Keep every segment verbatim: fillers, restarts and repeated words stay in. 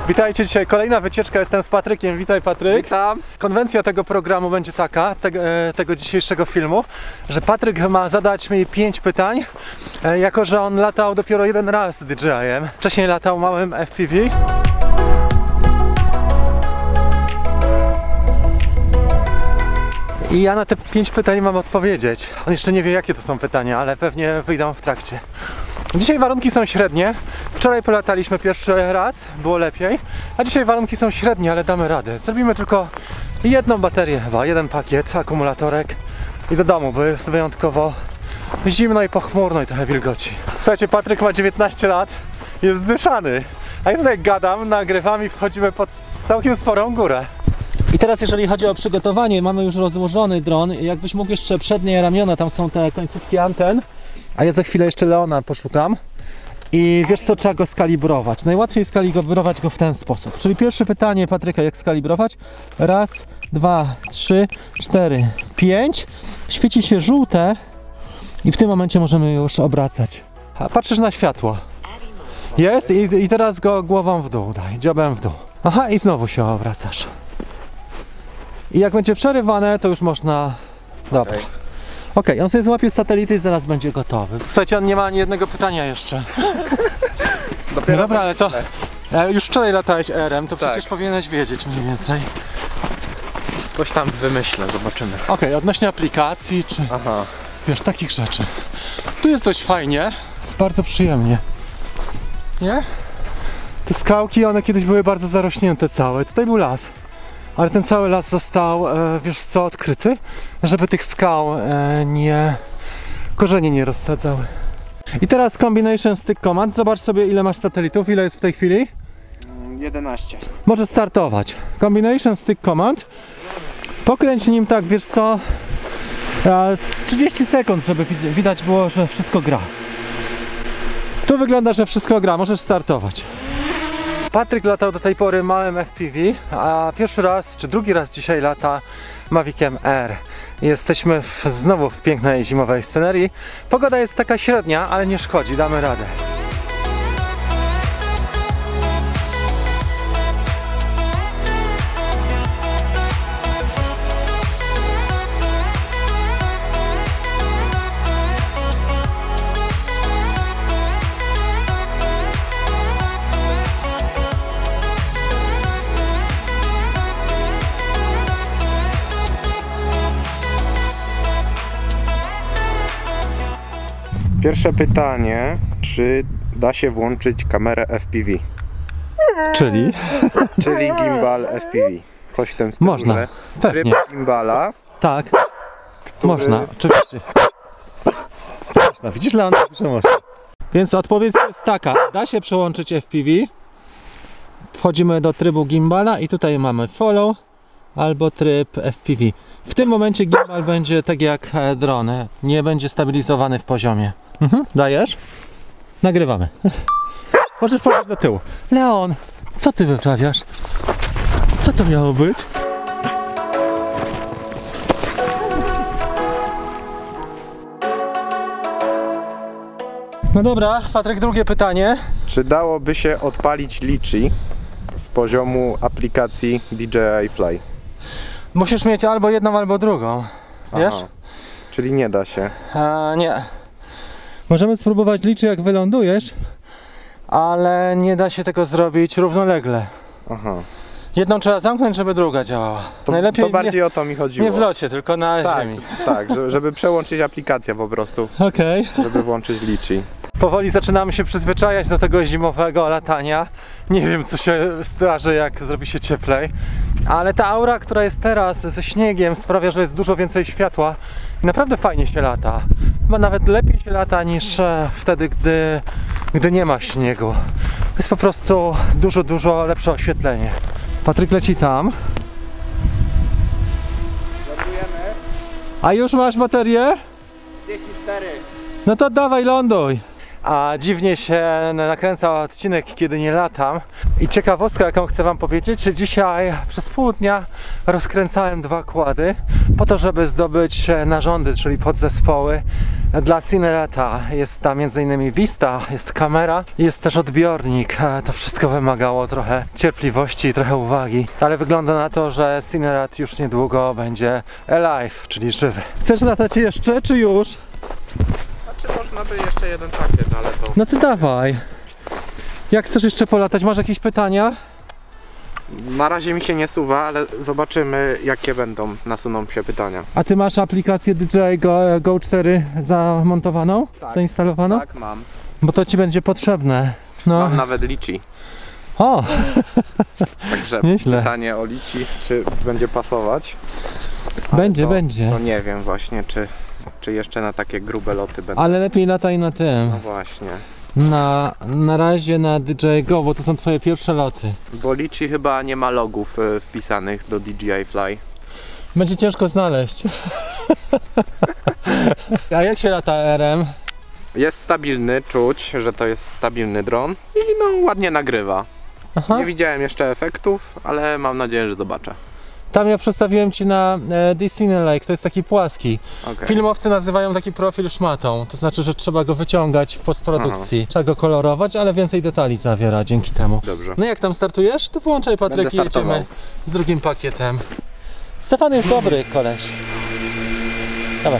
Witajcie, dzisiaj kolejna wycieczka, jestem z Patrykiem. Witaj, Patryk. Witam. Konwencja tego programu będzie taka, tego, tego dzisiejszego filmu, że Patryk ma zadać mi pięć pytań, jako że on latał dopiero jeden raz D J I-em. Wcześniej latał małym F P V. I ja na te pięć pytań mam odpowiedzieć. On jeszcze nie wie, jakie to są pytania, ale pewnie wyjdą w trakcie. Dzisiaj warunki są średnie. Wczoraj polataliśmy pierwszy raz, było lepiej. A dzisiaj warunki są średnie, ale damy radę. Zrobimy tylko jedną baterię chyba, jeden pakiet, akumulatorek i do domu, bo jest wyjątkowo zimno i pochmurno i trochę wilgoci. Słuchajcie, Patryk ma dziewiętnaście lat, jest zdyszany. A ja tutaj gadam, nagrywam i wchodzimy pod całkiem sporą górę. I teraz jeżeli chodzi o przygotowanie, mamy już rozłożony dron. Jakbyś mógł jeszcze przednie ramiona, tam są te końcówki anten. A ja za chwilę jeszcze Leona poszukam. I wiesz co, trzeba go skalibrować. Najłatwiej skalibrować go w ten sposób. Czyli pierwsze pytanie Patryka, jak skalibrować? Raz, dwa, trzy, cztery, pięć. Świeci się żółte i w tym momencie możemy już obracać. A patrzysz na światło. Jest i, i teraz go głową w dół daj, dziobem w dół. Aha, i znowu się obracasz. I jak będzie przerywane, to już można... Dobra. Okay. Ok, on sobie złapie satelity i zaraz będzie gotowy. Słuchajcie, on nie ma ani jednego pytania jeszcze. No dobra, ale to... E, już wczoraj latałeś R-em, to tak. Przecież powinieneś wiedzieć mniej więcej. Coś tam wymyślę, zobaczymy. Ok, odnośnie aplikacji, czy... Aha. Wiesz, takich rzeczy. Tu jest dość fajnie, jest bardzo przyjemnie. Nie? Te skałki, one kiedyś były bardzo zarośnięte całe. Tutaj był las. Ale ten cały las został, e, wiesz co, odkryty, żeby tych skał e, nie... korzenie nie rozsadzały. I teraz combination stick command. Zobacz sobie, ile masz satelitów, ile jest w tej chwili? jedenaście. Możesz startować. Combination stick command. Pokręć nim tak, wiesz co, e, z trzydzieści sekund, żeby widać było, że wszystko gra. Tu wygląda, że wszystko gra, możesz startować. Patryk latał do tej pory małym F P V, a pierwszy raz, czy drugi raz dzisiaj lata Maviciem R. Jesteśmy w, znowu w pięknej zimowej scenerii. Pogoda jest taka średnia, ale nie szkodzi, damy radę. Pierwsze pytanie, czy da się włączyć kamerę F P V? Czyli? Czyli gimbal F P V. Coś w tym stylu. Można, pewnie. Tryb gimbala. Tak, który... można, oczywiście. Można, widzisz, Leon, że można. Więc odpowiedź jest taka, da się przełączyć F P V. Wchodzimy do trybu gimbala i tutaj mamy follow albo tryb F P V. W tym momencie gimbal będzie tak jak dron, nie będzie stabilizowany w poziomie. Mhm, dajesz? Nagrywamy. Możesz powiedzieć do tyłu. Leon, co ty wyprawiasz? Co to miało być? No dobra, Patryk, drugie pytanie. Czy dałoby się odpalić Litchi z poziomu aplikacji D J I Fly? Musisz mieć albo jedną, albo drugą. Wiesz? Aha. Czyli nie da się. A, nie. Możemy spróbować liczyć, jak wylądujesz, ale nie da się tego zrobić równolegle. Aha. Jedną trzeba zamknąć, żeby druga działała. To, Najlepiej to bardziej nie, o to mi chodziło. nie w locie, tylko na tak, ziemi. Tak, żeby przełączyć aplikację po prostu. Okej. Okay. Żeby włączyć Litchi. Powoli zaczynamy się przyzwyczajać do tego zimowego latania. Nie wiem, co się zdarzy, jak zrobi się cieplej. Ale ta aura, która jest teraz ze śniegiem, sprawia, że jest dużo więcej światła. I naprawdę fajnie się lata. Chyba nawet lepiej się lata niż wtedy, gdy, gdy nie ma śniegu. Jest po prostu dużo, dużo lepsze oświetlenie. Patryk leci tam. Lądujemy. A już masz baterię? trzydzieści cztery. No to dawaj, ląduj. a dziwnie się nakręca odcinek, kiedy nie latam. I ciekawostka, jaką chcę wam powiedzieć, że dzisiaj przez pół dnia rozkręcałem dwa kłady po to, żeby zdobyć narządy, czyli podzespoły dla Cinerata. Jest tam między innymi Vista, jest kamera, jest też odbiornik. To wszystko wymagało trochę cierpliwości i trochę uwagi, ale wygląda na to, że Cinerat już niedługo będzie alive, czyli żywy. Chcesz latać jeszcze, czy już? Znaczy można by jeszcze jeden pakiet, ale to... No ty dawaj. Jak chcesz jeszcze polatać? Masz jakieś pytania? Na razie mi się nie suwa, ale zobaczymy jakie będą, nasuną się pytania. A ty masz aplikację D J Go, Go cztery zamontowaną? Tak. Zainstalowaną? Tak, mam. Bo to ci będzie potrzebne. No. Mam nawet Litchi. O! Także Nieźle. pytanie o Litchi, czy będzie pasować. Będzie, to, będzie. To nie wiem właśnie, czy, czy jeszcze na takie grube loty będą. Ale lepiej lataj na tym. No właśnie. Na, na razie na D J Go, bo to są twoje pierwsze loty. Bo Litchi chyba nie ma logów y, wpisanych do D J I Fly. Będzie ciężko znaleźć. A jak się lata R M? Jest stabilny, czuć, że to jest stabilny dron i no ładnie nagrywa. Aha. Nie widziałem jeszcze efektów, ale mam nadzieję, że zobaczę. Tam ja przedstawiłem ci na e, Disney Lake, to jest taki płaski. Okay. Filmowcy nazywają taki profil szmatą, to znaczy, że trzeba go wyciągać w postprodukcji. Aha. Trzeba go kolorować, ale więcej detali zawiera dzięki temu. Dobrze. No jak tam startujesz? To włączaj, Patryk, i jedziemy z drugim pakietem. Stefan jest dobry koleś. Dawaj.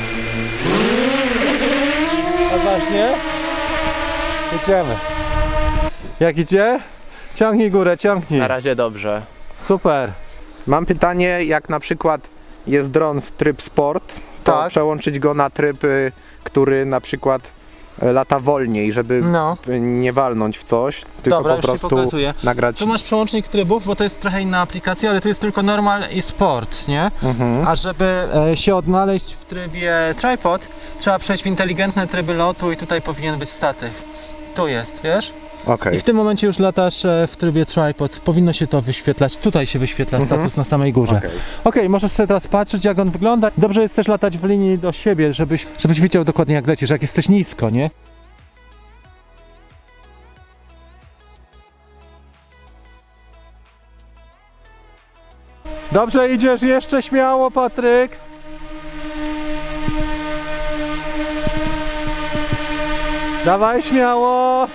Odważnie. Jedziemy. Jak idzie? Ciągnij górę, ciągnij. Na razie dobrze. Super. Mam pytanie, jak na przykład jest dron w tryb sport, to tak. przełączyć go na tryb, który na przykład lata wolniej, żeby no. nie walnąć w coś, tylko Dobra, po prostu nagrać. Tu masz przełącznik trybów, bo to jest trochę inna aplikacja, ale tu jest tylko normal i sport, nie? Mhm. A żeby e, się odnaleźć w trybie tripod, trzeba przejść w inteligentne tryby lotu i tutaj powinien być statyw. Tu jest, wiesz? Okay. I w tym momencie już latasz e, w trybie tripod, powinno się to wyświetlać, tutaj się wyświetla mhm. status na samej górze. Okej, okay. okay, możesz sobie teraz patrzeć, jak on wygląda. Dobrze jest też latać w linii do siebie, żebyś, żebyś widział dokładnie, jak lecisz, jak jesteś nisko, nie? Dobrze idziesz, jeszcze śmiało, Patryk. Dawaj śmiało.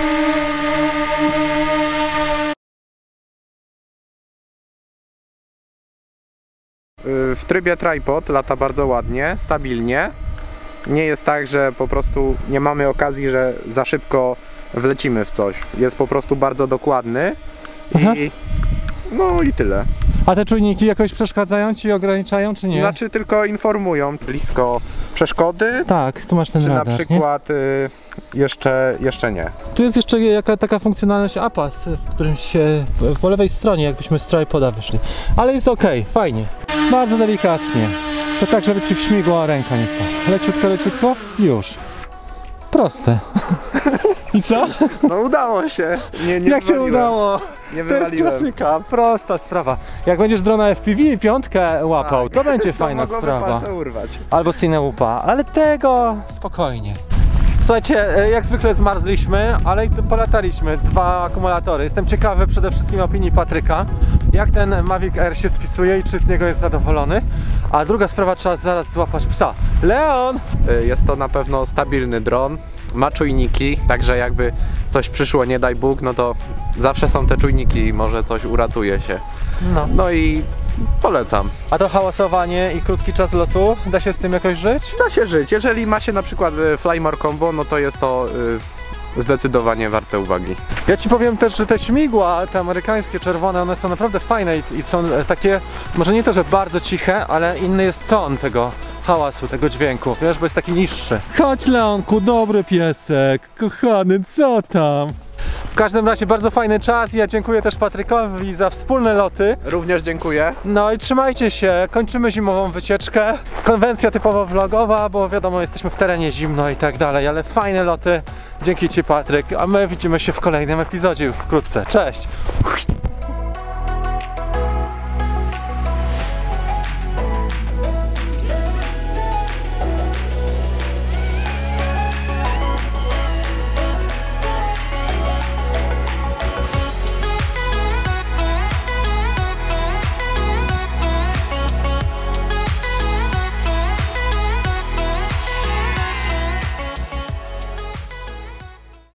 W trybie tripod lata bardzo ładnie, stabilnie. Nie jest tak, że po prostu nie mamy okazji, że za szybko wlecimy w coś. Jest po prostu bardzo dokładny i no i tyle. A te czujniki jakoś przeszkadzają ci, ograniczają, czy nie? Znaczy tylko informują blisko przeszkody. Tak, tu masz ten czy radar, na przykład y, jeszcze, jeszcze nie. Tu jest jeszcze jaka, taka funkcjonalność A P A S, w którym się po lewej stronie, jakbyśmy z tripoda wyszli. Ale jest ok, fajnie. Bardzo delikatnie. To tak, żeby ci wśmigła ręka nie wpadła. Leciutko, leciutko, już. Proste. I co? No udało się. Nie, nie Jak się udało? Nie to jest klasyka, prosta sprawa. Jak będziesz drona F P V i piątkę łapał, tak. to będzie to fajna sprawa. Urwać. Albo Cineupa, ale tego spokojnie. Słuchajcie, jak zwykle zmarzliśmy, ale i polataliśmy. Dwa akumulatory. Jestem ciekawy przede wszystkim opinii Patryka, jak ten Mavic Air się spisuje i czy z niego jest zadowolony. A druga sprawa, trzeba zaraz złapać psa. Leon! Jest to na pewno stabilny dron. Ma czujniki, także jakby coś przyszło, nie daj Bóg, no to zawsze są te czujniki i może coś uratuje się. No, no i polecam. A to hałasowanie i krótki czas lotu, da się z tym jakoś żyć? Da się żyć. Jeżeli ma się na przykład Flymore Combo, no to jest to y, zdecydowanie warte uwagi. Ja ci powiem też, że te śmigła, te amerykańskie czerwone, one są naprawdę fajne i, i są takie, może nie to, że bardzo ciche, ale inny jest ton tego hałasu, tego dźwięku, wiesz, bo jest taki niższy. Chodź, Leonku, dobry piesek, kochany, co tam? W każdym razie bardzo fajny czas i ja dziękuję też Patrykowi za wspólne loty. Również dziękuję. No i trzymajcie się, kończymy zimową wycieczkę. Konwencja typowo vlogowa, bo wiadomo, jesteśmy w terenie, zimno i tak dalej, ale fajne loty. Dzięki ci, Patryk, a my widzimy się w kolejnym epizodzie już wkrótce. Cześć!